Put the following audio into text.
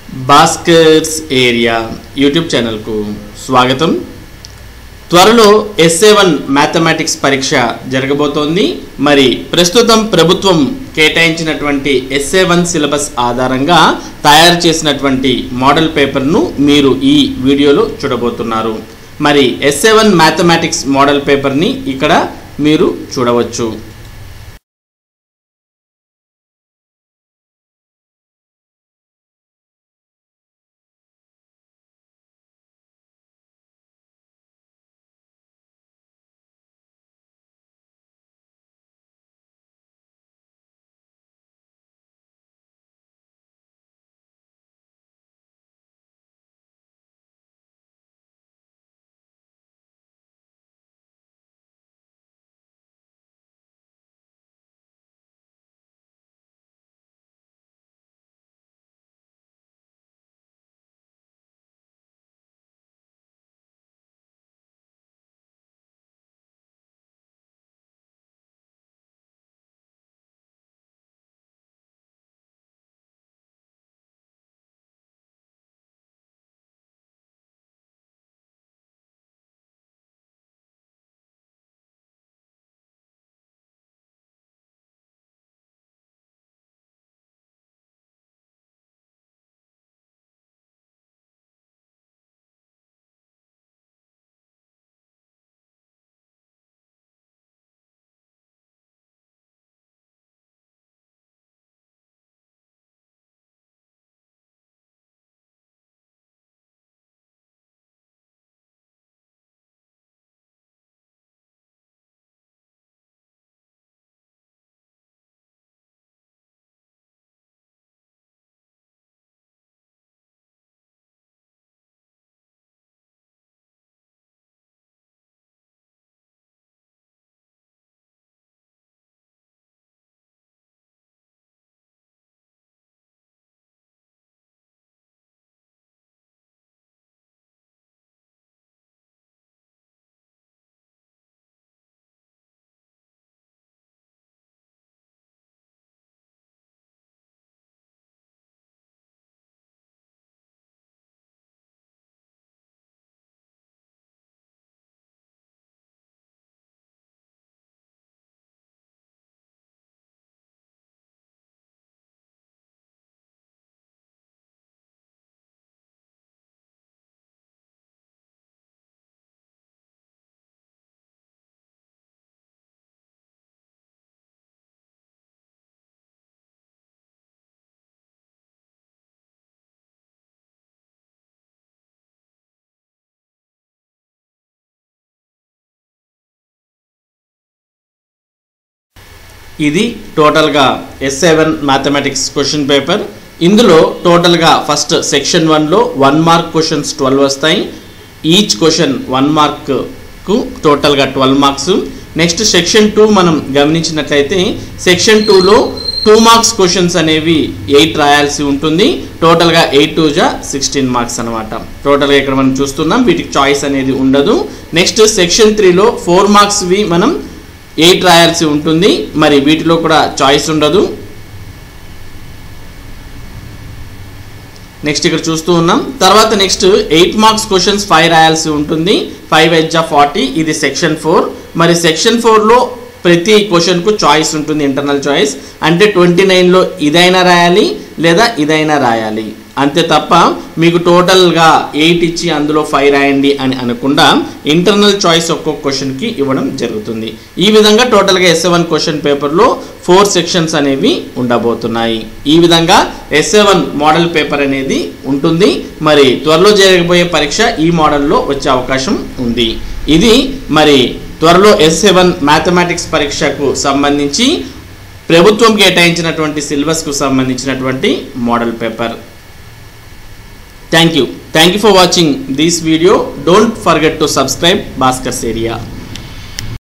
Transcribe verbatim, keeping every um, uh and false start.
Bhaskar's area YouTube ఛానల్కు స్వాగతం. త్వరలో ఎస్ఏ వన్ మ్యాథమెటిక్స్ పరీక్ష జరగబోతోంది. మరి ప్రస్తుతం ప్రభుత్వం కేటాయించినటువంటి ఎస్ఏ వన్ సిలబస్ ఆధారంగా తయారు చేసినటువంటి మోడల్ పేపర్ను మీరు ఈ వీడియోలో చూడబోతున్నారు. మరి ఎస్ఏ వన్ మ్యాథమెటిక్స్ మోడల్ పేపర్ని ఇక్కడ మీరు చూడవచ్చు. ఇది టోటల్గా SA one mathematics question paper. ఇందులో టోటల్గా ఫస్ట్ సెక్షన్ వన్లో వన్ మార్క్ క్వశ్చన్స్ ట్వెల్వ్ వస్తాయి. ఈచ్ క్వశ్చన్ వన్ మార్క్కు టోటల్గా twelve marks. Next section two మనం గమనించినట్లయితే సెక్షన్ టూలో టూ మార్క్స్ క్వశ్చన్స్ అనేవి ఎయిట్ రాయాల్సి ఉంటుంది. టోటల్గా ఎయిట్ టూ జా సిక్స్టీన్ మార్క్స్ అనమాట. టోటల్గా ఇక్కడ మనం చూస్తున్నాం, వీటికి చాయిస్ అనేది ఉండదు. నెక్స్ట్ సెక్షన్ త్రీలో ఫోర్ మార్క్స్వి మనం ఎయిట్ రాయాల్సి ఉంటుంది. మరి వీటిలో కూడా చాయిస్ ఉండదు. నెక్స్ట్ ఇక్కడ చూస్తూ ఉన్నాం. తర్వాత next eight marks questions five రాయాల్సి ఉంటుంది. ఫైవ్ ఎయిట్ ఫార్టీ, ఇది సెక్షన్ ఫోర్. మరి సెక్షన్ ఫోర్లో ప్రతి క్వశ్చన్కు చాయిస్ ఉంటుంది, ఇంటర్నల్ చాయిస్. అంటే ట్వంటీ నైన్లో ఇదైనా రాయాలి లేదా ఇదైనా రాయాలి, అంతే తప్ప మీకు టోటల్గా ఎయిట్ ఇచ్చి అందులో ఫైవ్ రాయండి అని అనకుండా ఇంటర్నల్ చాయిస్ ఒక్కొక్క క్వశ్చన్కి ఇవ్వడం జరుగుతుంది. ఈ విధంగా టోటల్గా ఎస్ఏ వన్ క్వశ్చన్ పేపర్లో ఫోర్ సెక్షన్స్ అనేవి ఉండబోతున్నాయి. ఈ విధంగా ఎస్ఏ వన్ మోడల్ పేపర్ అనేది ఉంటుంది. మరి త్వరలో జరగబోయే పరీక్ష ఈ మోడల్లో వచ్చే అవకాశం ఉంది. ఇది మరి త్వరలో ఎస్ఏ వన్ మ్యాథమెటిక్స్ పరీక్షకు సంబంధించి ప్రభుత్వం కేటాయించినటువంటి సిలబస్కు సంబంధించినటువంటి model paper. Thank you. Thank you for watching this video. Don't forget to subscribe Bhaskars Area.